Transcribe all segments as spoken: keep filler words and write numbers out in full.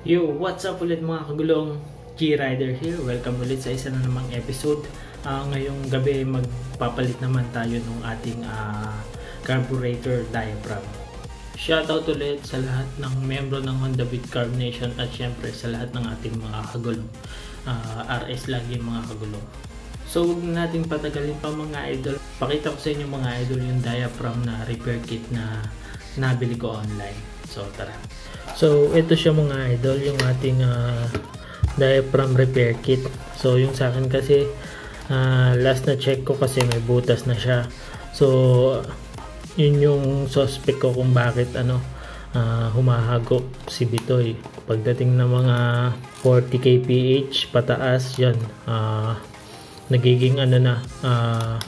Yo, what's up ulit mga kagulong? G-Rider here. Welcome ulit sa isa na namang episode. Uh, ngayong gabi magpapalit naman tayo ng ating uh, carburetor diaphragm. Shoutout ulit sa lahat ng membro ng Honda Beat Carb Nation at syempre sa lahat ng ating mga kagulong. Uh, R S lagi mga kagulong. So huwag natin patagalin pa mga idol. Pakita ko sa inyo mga idol yung diaphragm na repair kit na nabili ko online. So tara. So ito siya mga idol, yung ating uh, diaphragm repair kit. So yung sa akin kasi uh, last na check ko kasi may butas na siya. So yun yung suspect ko kung bakit ano uh, humahagok si Bitoy. Pagdating ng mga forty kilometers per hour pataas yan, uh, nagiging ano na uh,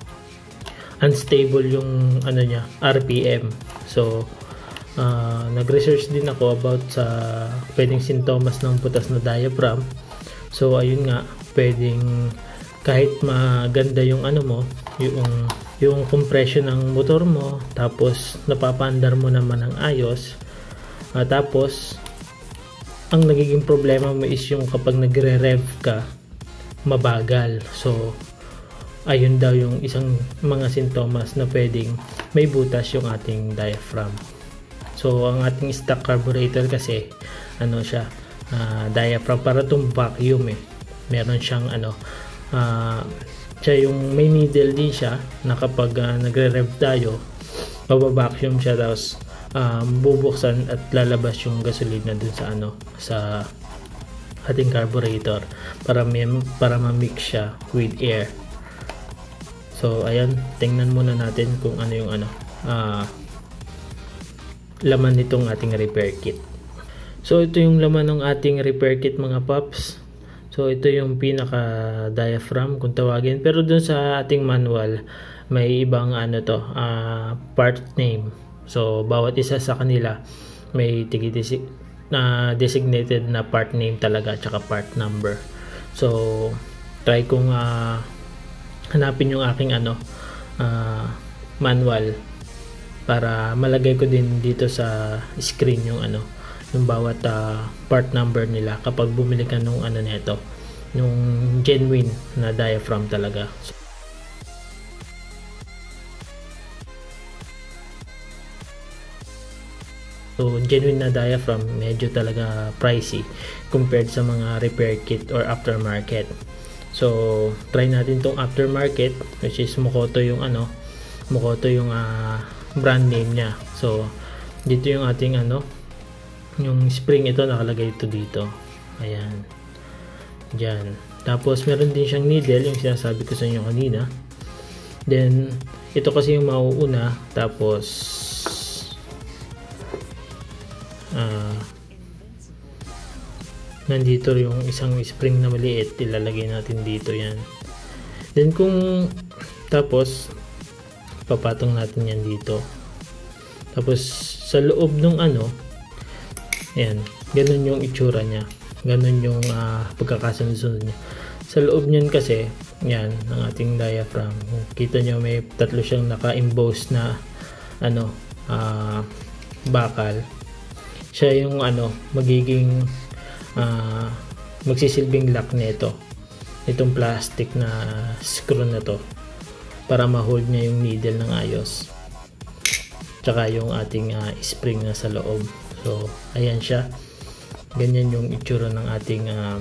unstable yung ano niya R P M. So Uh, nag-research din ako about sa pwedeng sintomas ng butas na diaphragm. So ayun nga, pwedeng kahit maganda yung ano mo, yung yung compression ng motor mo, tapos napapandar mo naman ng ayos, uh, tapos ang nagiging problema mo is yung kapag nagre-rev ka, mabagal. So ayun daw yung isang mga sintomas na pwedeng may butas yung ating diaphragm. So ang ating stock carburetor kasi ano siya, uh, diaphragm para tong vacuum eh. Meron siyang ano uh, siya yung may needle din siya na kapag uh, nagre-rev tayo, mababa-vacuum siya, tapos um, bubuksan at lalabas yung gasolina dun sa ano sa ating carburetor para may, para ma-mix siya with air. So ayan, tingnan muna natin kung ano yung ano ah uh, laman nitong ating repair kit. So ito yung laman ng ating repair kit mga paps. So ito yung pinaka diaphragm kung tawagin, pero dun sa ating manual may ibang ano to uh, part name. So bawat isa sa kanila may tigi-desig na designated na part name talaga at saka part number. So try kong uh, hanapin yung aking ano uh, manual para malagay ko din dito sa screen yung ano yung bawat uh, part number nila kapag bumili ka nung ano nito, yung genuine na diaphragm talaga. So genuine na diaphragm medyo talaga pricey compared sa mga repair kit or aftermarket. So try natin tong aftermarket, which is Mokoto yung ano Mokoto yung uh, brand name niya. So dito yung ating ano yung spring, ito nakalagay ito dito, ayan dyan. Tapos meron din siyang needle, yung sinasabi ko sa inyo kanina. Then ito kasi yung mauuna, tapos uh, nandito yung isang spring na maliit, ilalagay natin dito yan. Then kung tapos papatong natin yan dito. Tapos sa loob ng ano, ayan, ganun yung itsura niya, ganun yung uh, pagkakasunod-sunod niya. Sa loob niyan kasi, yan, ng ating diaphragm, kita nyo may tatlo siyang naka-emboss na ano, uh, bakal. Siya yung ano, magiging uh, magsisilbing lock nito, itong plastic na screw na to, para ma-hold niya yung needle ng ayos, tsaka yung ating uh, spring na sa loob. So ayan siya, ganyan yung itsura ng ating uh,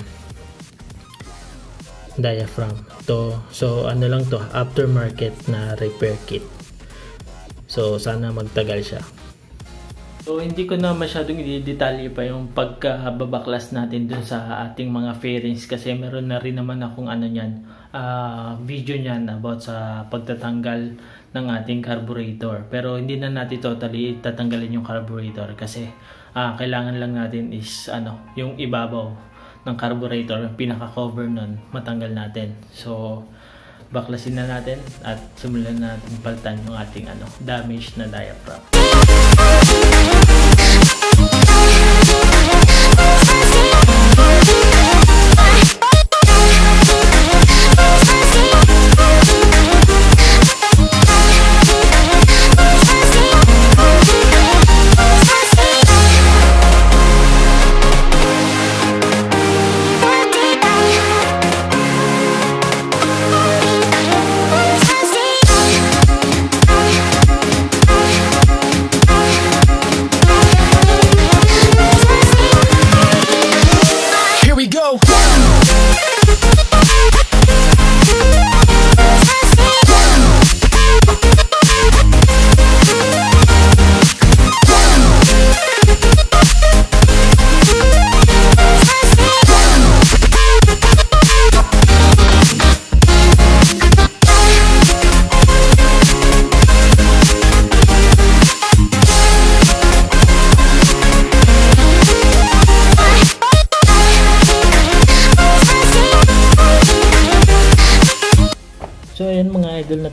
diaphragm to. So ano lang to, aftermarket na repair kit. So sana magtagal siya. So hindi ko na masyadong i-detalye pa yung pagkababaklas natin dun sa ating mga fairings, kasi meron na rin naman akong ano niyan, uh, video niyan about sa pagtatanggal ng ating carburetor. Pero hindi na natin totally tatanggalin yung carburetor kasi uh, kailangan lang natin is ano, yung ibabaw ng carburetor, yung pinaka cover nun, matanggal natin. So baklasin na natin at simulan na natin palitan yung ating ano, damaged na diaphragm.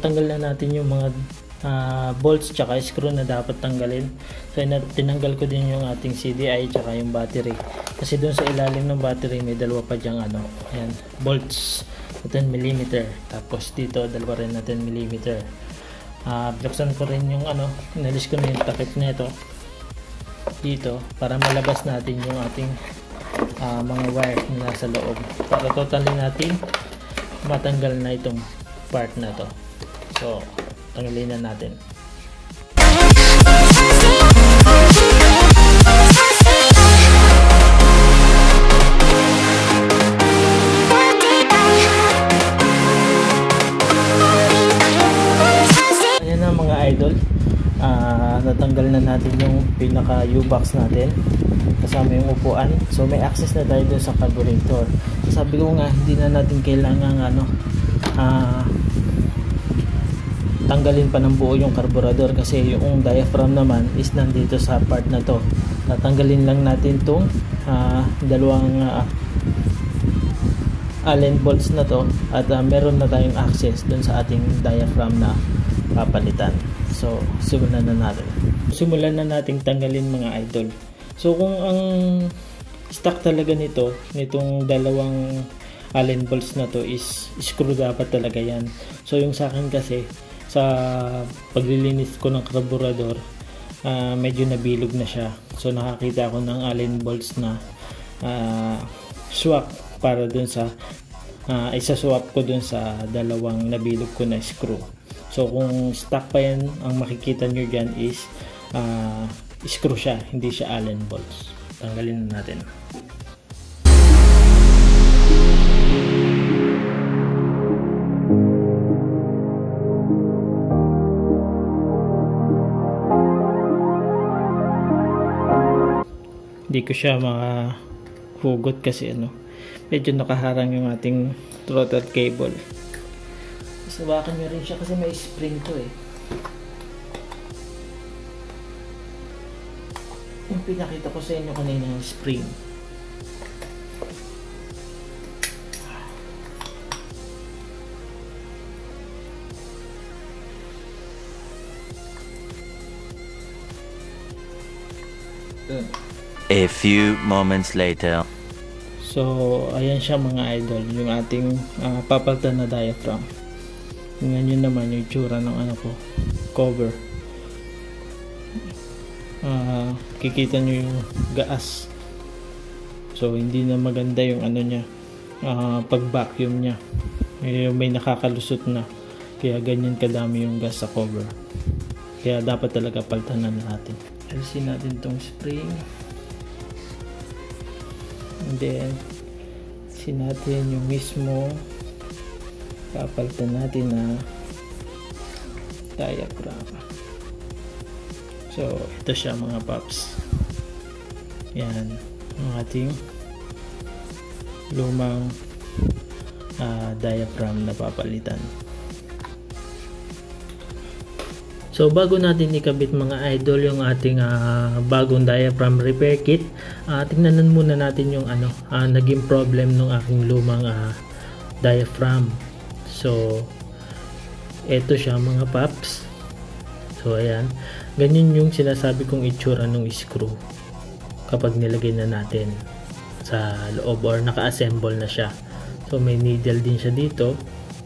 natanggal na natin yung mga uh, bolts tsaka screw na dapat tanggalin. So tinanggal ko din yung ating C D I tsaka yung battery, kasi dun sa ilalim ng battery may dalawa pa dyang ano, ayan, bolts ten millimeter, tapos dito dalawa rin na ten millimeter. Uh, buksan ko rin yung ano, inalis ko na yung takip nito dito para malabas natin yung ating uh, mga wire na nasa loob, para totally natin matanggal na itong part na to. So tanggalin na natin. Idol, uh, natanggal na natin yung pinaka U-box natin kasama yung upuan. So may access na tayo dun sa carburetor. So, sabi ko nga, hindi na natin kailangan ano, uh, tanggalin pa ng buo yung carburetor, kasi yung diaphragm naman is nandito sa part na to. Tatanggalin lang natin tong uh, dalawang uh, Allen bolts na to, at uh, meron na tayong access dun sa ating diaphragm na papalitan. So simulan na natin. Simulan na nating tanggalin mga idol. So kung ang stock talaga nito, nitong dalawang Allen bolts na to is screw dapat talaga yan. So yung sa akin kasi, sa paglilinis ko ng carburetor, uh, medyo nabilog na siya. So nakakita ako ng Allen bolts na uh, swak para dun sa uh, isa-swap ko dun sa dalawang nabilog ko na screw. So kung stock pa yan, ang makikita nyo dyan is uh, screw siya, hindi siya Allen bolts. Tanggalin na natin. Hindi ko siya makahugot kasi ano, medyo nakaharang yung ating throttle cable. Sabakan nyo rin siya kasi may spring to eh. Yung pinakita ko sa inyo kanina yung spring. A few moments later. So ayan siya mga idol, yung ating uh, papalitan na diaphragm. Tingnan nyo naman yung itsura ng ano ko, cover. Uh, kikita nyo yung gaas. So hindi na maganda yung ano niya, uh, pag vacuum niya. May, may nakakalusot na. Kaya ganyan kadami yung gas sa cover. Kaya dapat talaga palitan na natin. Alisin natin tong spring. And then alisin natin yung mismo papalitan natin na diaphragm. So ito siya mga paps, yan ang ating lumang uh, diaphragm na papalitan. So bago natin ikabit mga idol yung ating uh, bagong diaphragm repair kit, uh, tingnan muna natin yung ano, uh, naging problem ng aking lumang uh, diaphragm. So eto siya mga paps. So ayan, ganyan yung sinasabi kong itsura ng screw kapag nilagay na natin sa loob or naka-assemble na siya. So may needle din siya dito.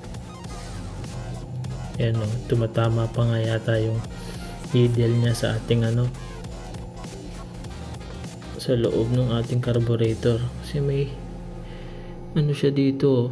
Ayan o, tumatama pa nga yata yung needle niya sa ating ano, sa loob ng ating carburetor, kasi may ano siya dito,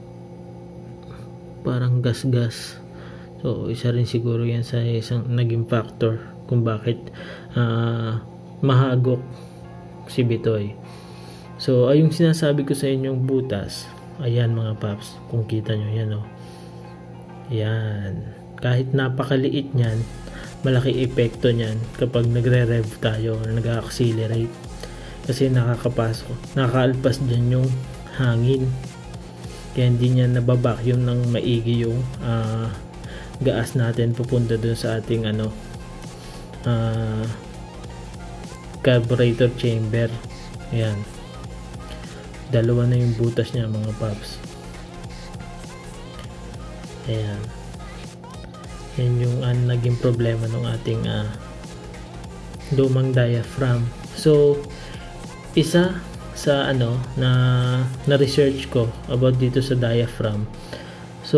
parang gas-gas. So isa rin siguro yan sa isang naging factor kung bakit uh, mahagok si Bitoy. So ay yung sinasabi ko sa inyong butas, ayan mga paps, kung kita nyo yan o, yan, kahit napakaliit nyan, malaki epekto nyan kapag nagre-rev tayo or nag-accelerate, kasi nakakapasok, nakaalpas dyan yung hangin, kaya hindi niya nababacuum ng maigi yung uh, gaas natin pupunta dun sa ating ano, uh, carburetor chamber. Ayan, dalawa na yung butas niya mga paps. Ayan, Yan yung uh, naging problema ng ating uh, lumang diaphragm. So isa sa ano na na research ko about dito sa diaphragm, so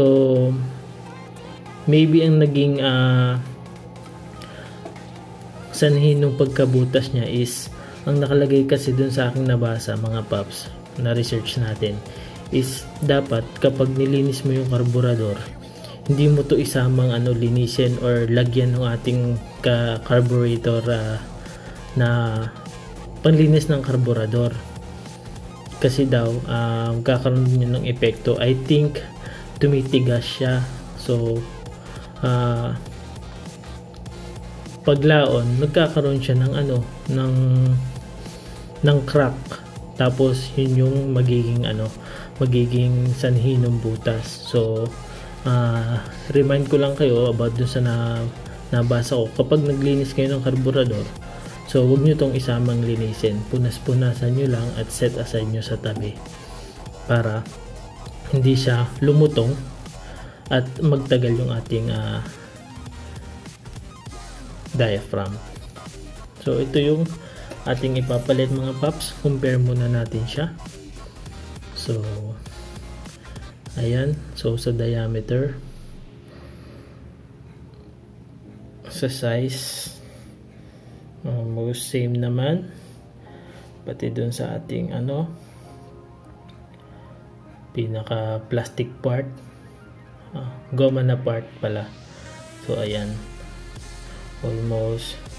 maybe ang naging uh, sanhi ng pagkabutas niya is, ang nakalagay kasi dun sa aking nabasa mga paps na research natin is, dapat kapag nilinis mo yung karburador, hindi mo to isamang ano linisin or lagyan ng ating ka carburetor uh, na panlinis ng karburador, kasi daw uh, magkakaroon din ng epekto. I think tumitigas siya, so uh, paglaon nagkakaroon siya ng ano ng ng crack, tapos yun yung magiging ano magiging sanhi ng butas. So Uh, remind ko lang kayo about dun sa na, nabasa ko, kapag naglinis kayo ng karburador, so huwag nyo tong isamang linisin, punas-punasan nyo lang at set aside nyo sa tabi para hindi siya lumutong at magtagal yung ating uh, diaphragm. So ito yung ating ipapalit mga paps. Compare muna natin siya. So ayan, so sa diameter, sa size, almost same naman, pati dun sa ating ano pinaka plastic part, ah, goma na part pala. So ayan, almost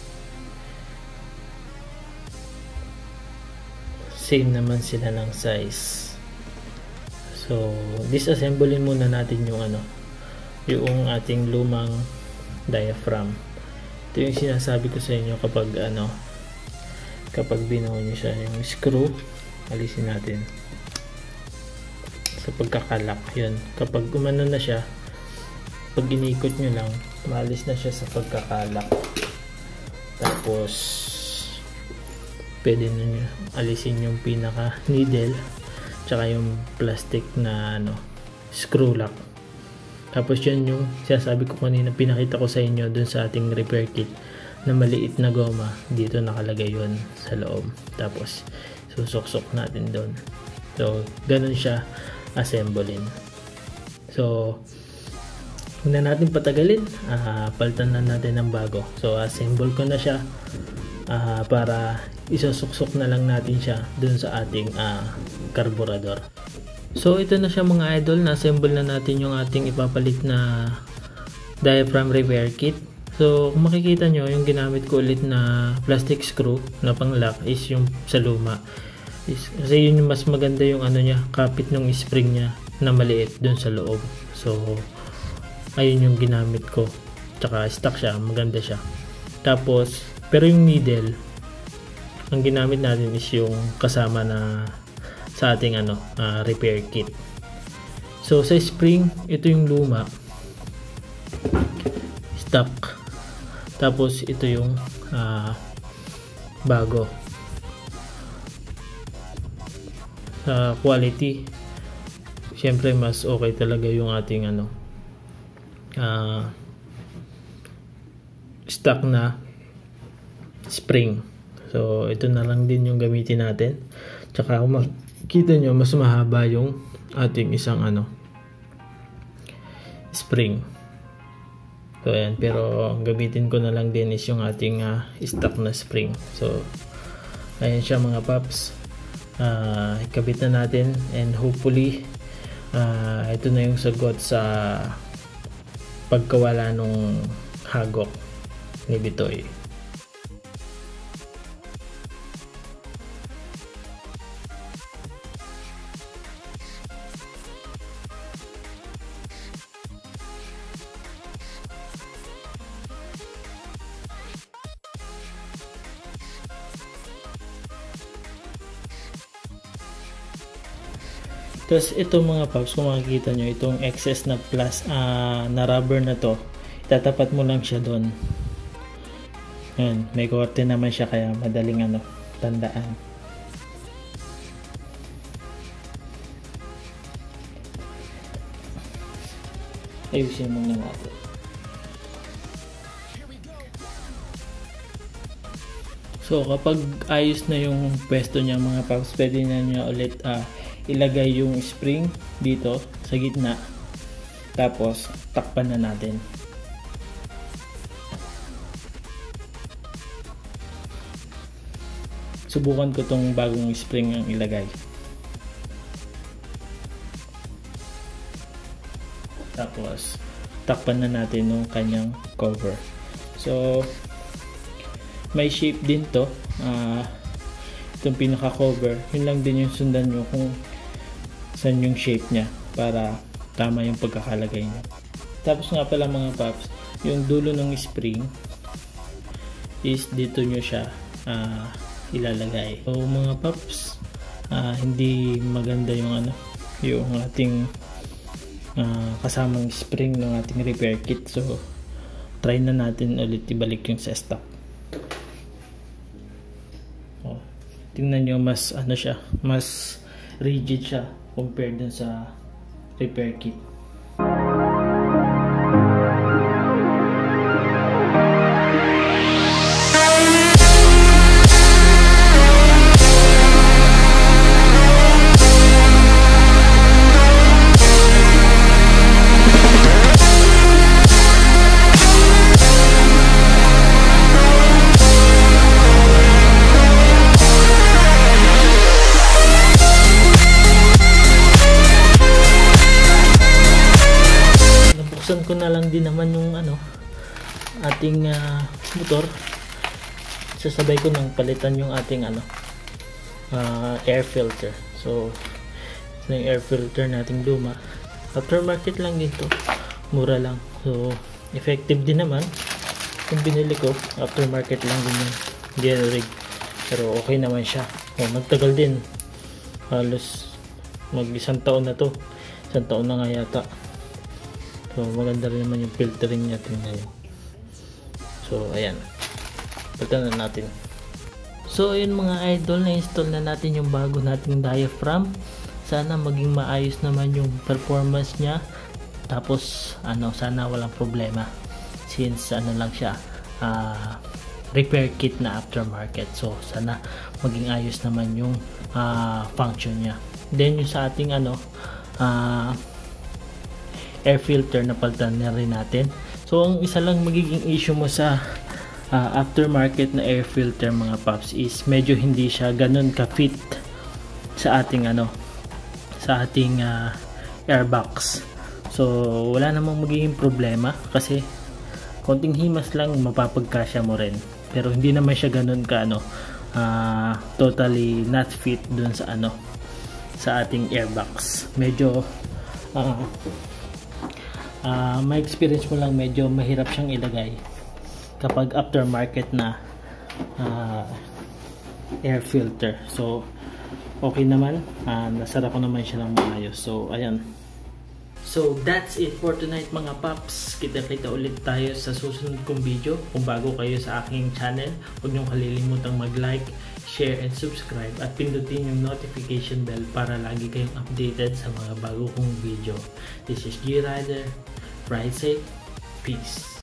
same naman sila ng size. So, disassemblein muna natin yung ano, yung ating lumang diaphragm. Ito yung sinasabi ko sa inyo kapag ano, kapag binuo nyo siya, yung screw, alisin natin sa pagkakalak. Yun, kapag umano na siya, pag inikot nyo lang, maalis na siya sa pagkakalak. Tapos, pwede nyo alisin yung pinaka needle tsaka yung plastic na ano, screw lock. Tapos yun yung sinasabi ko kanina, pinakita ko sa inyo dun sa ating repair kit na maliit na goma, dito nakalagay yun sa loob. Tapos susuksok natin dun. So ganun siya assemblein. So huwag na natin patagalin, uh, palitan na natin ng bago. So assemble ko na siya uh, para isusuksok na lang natin siya dun sa ating uh, carburetor. So ito na siya mga idol, na-assemble na natin yung ating ipapalit na diaphragm repair kit. So kung makikita nyo, yung ginamit ko ulit na plastic screw na pang lock is yung sa luma. Is, kasi yun yung mas maganda, yung ano niya, kapit ng spring niya na maliit dun sa loob. So ayun yung ginamit ko, tsaka stock siya, maganda siya. Tapos pero yung needle, ang ginamit natin is yung kasama na sa ating ano uh, repair kit. So sa spring, ito yung luma, stock, tapos ito yung uh, bago. Sa quality, syempre mas okay talaga yung ating ano uh, stock na spring. So ito na lang din yung gamitin natin. Tsaka kung makikita nyo, mas mahaba yung ating isang ano spring. So ayan, pero gamitin ko na lang din is yung ating uh, stock na spring. So ayan siya mga paps, uh, ikabit na natin, and hopefully uh, ito na yung sagot sa pagkawala nung hagok ni Bitoy. Tapos ito mga paps, kung makikita nyo, itong excess na plus uh, na rubber na to, itatapat mo lang siya doon. Yan, may korte naman siya, kaya madaling ano, tandaan. Ayusin muna natin. So kapag ayos na yung pwesto niya mga paps, pwede na niya ulit uh, ilagay yung spring dito sa gitna, tapos takpan na natin. Subukan ko tong bagong spring ang ilagay. Tapos takpan na natin yung kanyang cover. So may shape din to, uh, itong pinaka cover, yun lang din yung sundan nyo kung saan yung shape nya para tama yung pagkakalagay nyo. Tapos nga pala mga paps, yung dulo ng spring is dito nyo siya uh, ilalagay. So mga paps, uh, hindi maganda yung ano, yung ating uh, kasamang spring ng ating repair kit. So try na natin ulit ibalik yung sa stock. Oh, tingnan nyo, mas ano siya, mas rigid siya compared dun sa repair kit. Buksan ko na lang din naman yung ano ating uh, motor. Sasabay ko nang palitan yung ating ano uh, air filter. So ito yung air filter nating luma, aftermarket lang dito, mura lang. So effective din naman yung binili ko, aftermarket lang din yung Genrig, pero okay naman siya. Oh, nagtagal din, halos mag isang taon na to, isang taon na nga yata. So maganda rin naman yung filtering natin ngayon. So ayan, palitan na natin. So ayun mga idol, na-install na natin yung bago nating diaphragm. Sana maging maayos naman yung performance niya. Tapos ano, sana walang problema since ano lang siya, uh, repair kit na aftermarket. So sana maging ayos naman yung uh, function niya. Then yung sa ating ano uh, air filter, na palitan na rin natin. So ang isa lang magiging issue mo sa uh, aftermarket na air filter mga paps is medyo hindi siya ganun ka-fit sa ating ano sa ating uh, airbox. So wala namang magiging problema kasi konting himas lang mapapagkasya mo rin, pero hindi naman siya ganun ka ano uh, totally not fit dun sa ano sa ating airbox. Medyo uh, uh, may experience mo lang, medyo mahirap siyang ilagay kapag aftermarket na uh, air filter. So okay naman, uh, nasara ko naman siya ng maayos. So ayan. So that's it for tonight mga paps. Kita-kita ulit tayo sa susunod kong video. Kung bago kayo sa aking channel, huwag niyong kalilimutang mag-like, share, and subscribe, at pindutin yung notification bell para lagi kayong updated sa mga bago kong video. This is G Rider. Ride safe. Peace.